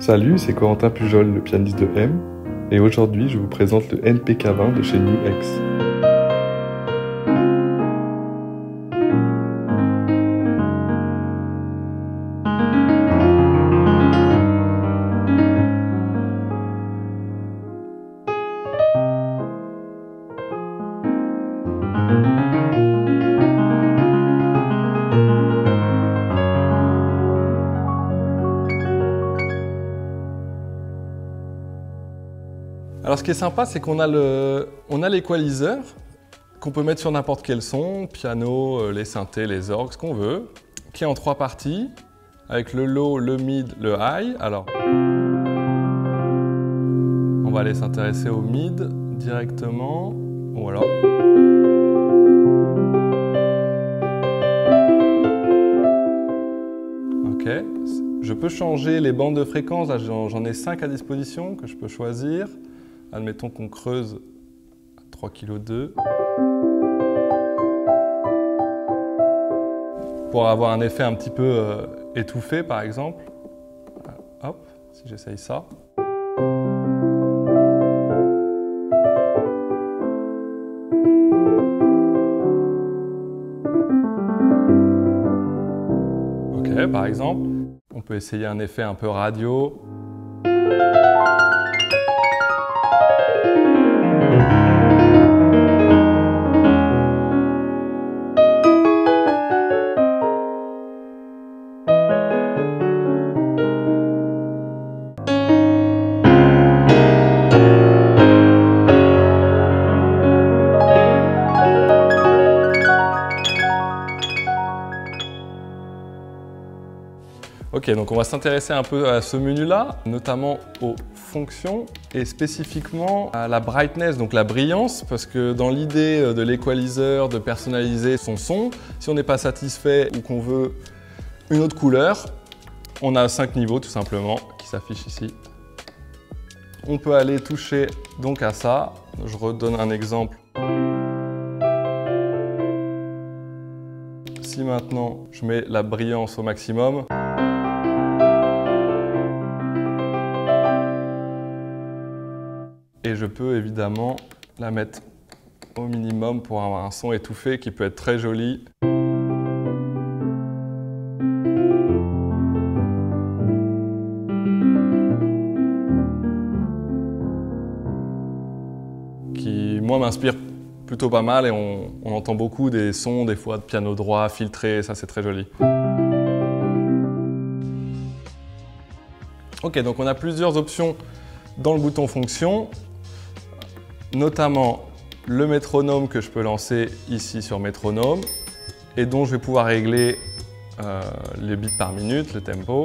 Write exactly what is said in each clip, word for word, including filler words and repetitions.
Salut, c'est Corentin Pujol, le pianiste de M, et aujourd'hui je vous présente le N P K vingt de chez NewX. Alors ce qui est sympa, c'est qu'on a le, on a l'équaliseur qu'on peut mettre sur n'importe quel son, piano, les synthés, les orgues, ce qu'on veut, qui est en trois parties, avec le low, le mid, le high. Alors, on va aller s'intéresser au mid directement, ou alors. Ok, je peux changer les bandes de fréquence, j'en ai cinq à disposition que je peux choisir. Admettons qu'on creuse à trois virgule deux kilos. Pour avoir un effet un petit peu euh, étouffé, par exemple. Hop, si j'essaye ça. Ok, par exemple. On peut essayer un effet un peu radio. Ok, donc on va s'intéresser un peu à ce menu-là, notamment aux fonctions et spécifiquement à la brightness, donc la brillance, parce que dans l'idée de l'équaliseur, de personnaliser son son, si on n'est pas satisfait ou qu'on veut une autre couleur, on a cinq niveaux tout simplement qui s'affichent ici. On peut aller toucher donc à ça. Je redonne un exemple. Si maintenant je mets la brillance au maximum, et je peux évidemment la mettre au minimum pour avoir un son étouffé qui peut être très joli. Qui, moi, m'inspire plutôt pas mal et on, on entend beaucoup des sons, des fois de piano droit, filtré, ça c'est très joli. Ok, donc on a plusieurs options dans le bouton fonction, notamment le métronome que je peux lancer ici sur métronome et dont je vais pouvoir régler euh, les bits par minute, le tempo,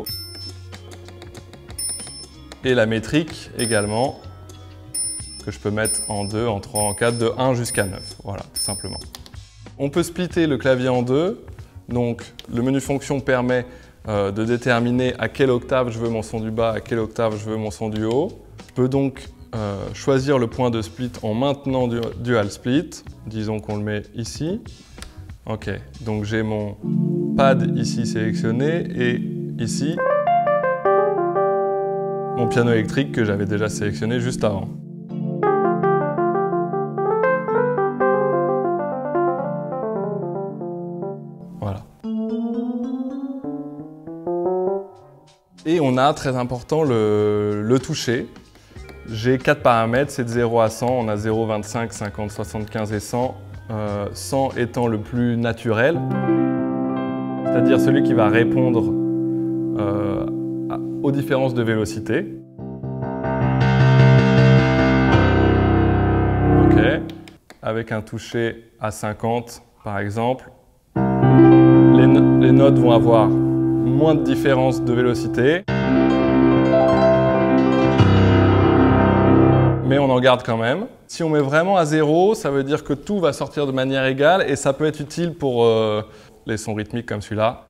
et la métrique également que je peux mettre en deux, en trois, en quatre, de un jusqu'à neuf, voilà, tout simplement. On peut splitter le clavier en deux, donc le menu fonction permet euh, de déterminer à quelle octave je veux mon son du bas, à quelle octave je veux mon son du haut. Je peux donc euh, choisir le point de split en maintenant du dual split. Disons qu'on le met ici. Ok, donc j'ai mon pad ici sélectionné et ici mon piano électrique que j'avais déjà sélectionné juste avant. Voilà. Et on a, très important, le, le toucher. J'ai quatre paramètres, c'est de zéro à cent, on a zéro, vingt-cinq, cinquante, soixante-quinze et cent. Euh, cent étant le plus naturel, c'est-à-dire celui qui va répondre euh, aux différences de vélocité. Ok, avec un toucher à cinquante par exemple, les, no les notes vont avoir moins de différence de vélocité. Mais on en garde quand même. Si on met vraiment à zéro, ça veut dire que tout va sortir de manière égale et ça peut être utile pour euh, les sons rythmiques comme celui-là.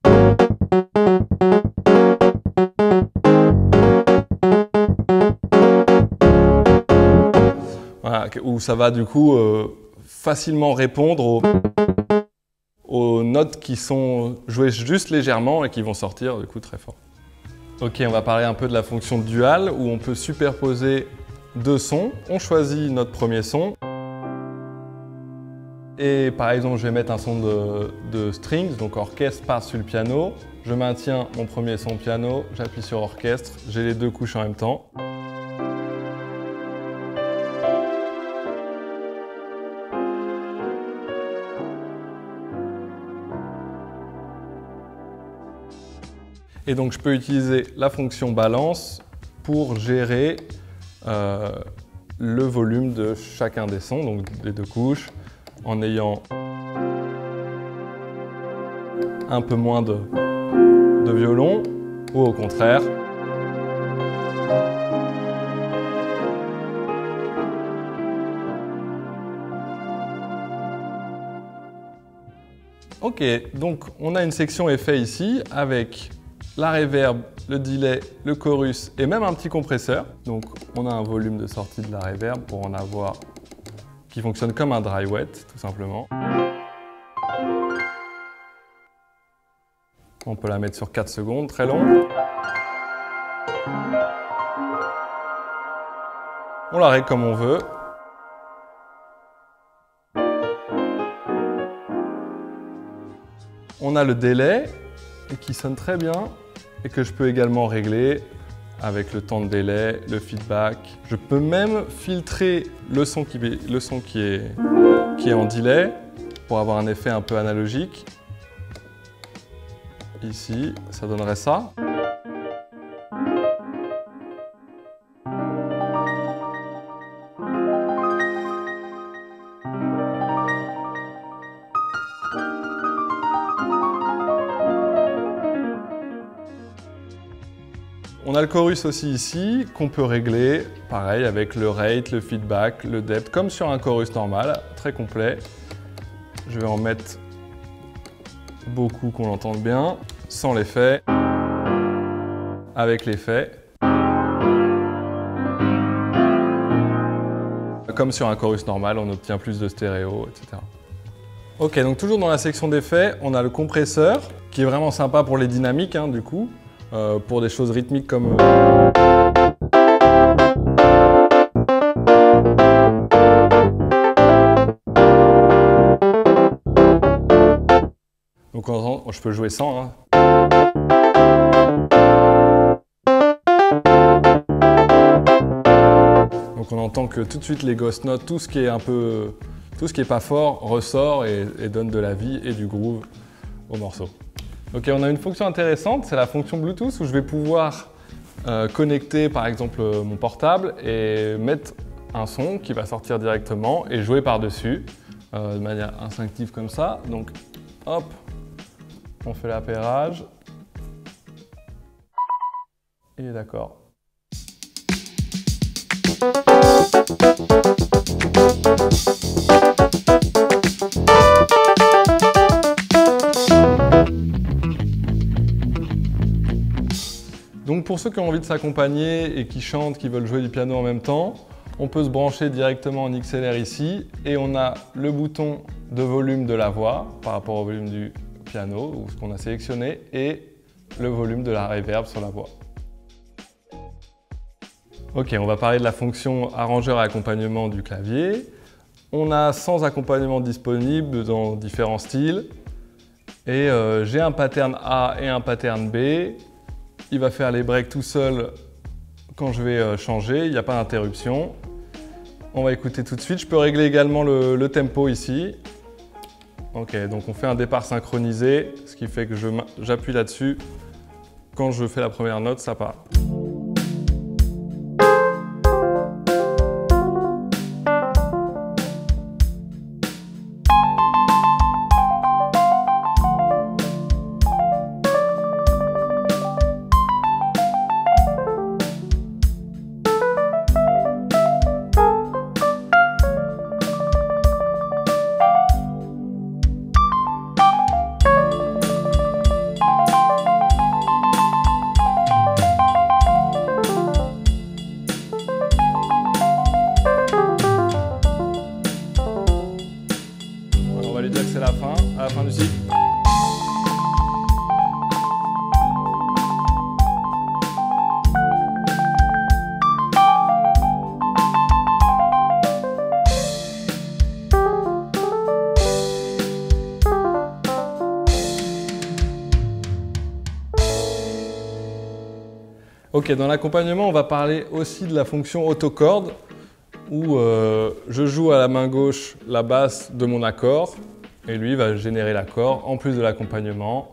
Voilà, où ça va du coup euh, facilement répondre aux, aux notes qui sont jouées juste légèrement et qui vont sortir du coup très fort. Ok, on va parler un peu de la fonction dual où on peut superposer deux sons. On choisit notre premier son. Et par exemple, je vais mettre un son de, de strings, donc orchestre passe sur le piano. Je maintiens mon premier son piano, j'appuie sur orchestre, j'ai les deux couches en même temps. Et donc je peux utiliser la fonction balance pour gérer euh, le volume de chacun des sons, donc des deux couches, en ayant un peu moins de, de violon, ou au contraire. Ok, donc on a une section effet ici avec la reverb, le delay, le chorus et même un petit compresseur. Donc on a un volume de sortie de la reverb pour en avoir qui fonctionne comme un dry wet tout simplement. On peut la mettre sur quatre secondes, très long. On la règle comme on veut. On a le délai qui sonne très bien et que je peux également régler avec le temps de délai, le feedback. Je peux même filtrer le son qui, le son qui, est, qui est en delay pour avoir un effet un peu analogique. Ici, ça donnerait ça. On a le chorus aussi ici, qu'on peut régler, pareil, avec le rate, le feedback, le depth, comme sur un chorus normal, très complet. Je vais en mettre beaucoup qu'on l'entende bien, sans l'effet, avec l'effet. Comme sur un chorus normal, on obtient plus de stéréo, et cetera. Ok, donc toujours dans la section d'effets, on a le compresseur, qui est vraiment sympa pour les dynamiques, hein, du coup. Euh, pour des choses rythmiques comme... Donc on entend, je peux jouer sans. Hein. Donc on entend que tout de suite les ghost notes, tout ce qui est un peu, tout ce qui est pas fort ressort et, et donne de la vie et du groove au morceau. Ok, on a une fonction intéressante, c'est la fonction Bluetooth où je vais pouvoir euh, connecter par exemple mon portable et mettre un son qui va sortir directement et jouer par-dessus euh, de manière instinctive comme ça. Donc hop, on fait l'appairage. Et d'accord. Donc pour ceux qui ont envie de s'accompagner et qui chantent, qui veulent jouer du piano en même temps, on peut se brancher directement en X L R ici et on a le bouton de volume de la voix par rapport au volume du piano ou ce qu'on a sélectionné et le volume de la reverb sur la voix. Ok, on va parler de la fonction arrangeur et accompagnement du clavier. On a cent accompagnements disponibles dans différents styles et euh, j'ai un pattern A et un pattern B. Il va faire les breaks tout seul quand je vais changer, il n'y a pas d'interruption. On va écouter tout de suite. Je peux régler également le, le tempo ici. Ok, donc on fait un départ synchronisé, ce qui fait que j'appuie là-dessus. Quand je fais la première note, ça part. On va lui dire que c'est la fin, à la fin du cycle. Ok, dans l'accompagnement, on va parler aussi de la fonction autocorde où euh, je joue à la main gauche la basse de mon accord et lui va générer l'accord en plus de l'accompagnement.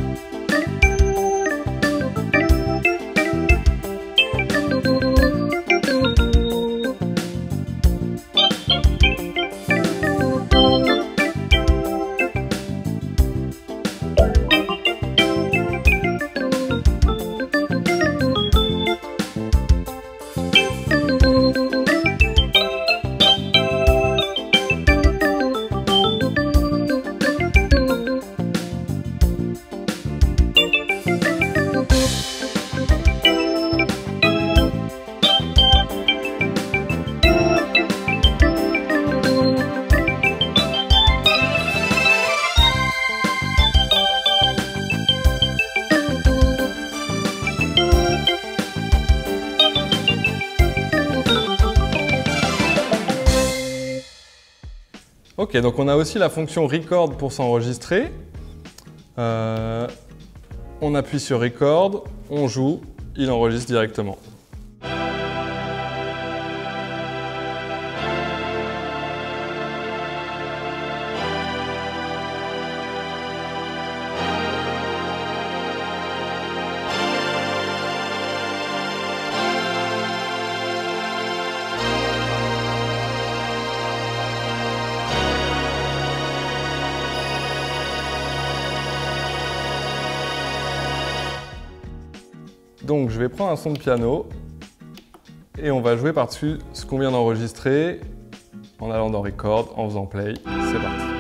Ok, donc on a aussi la fonction record pour s'enregistrer. Euh, on appuie sur record, on joue, il enregistre directement. Donc je vais prendre un son de piano et on va jouer par-dessus ce qu'on vient d'enregistrer en allant dans Record, en faisant Play. C'est parti.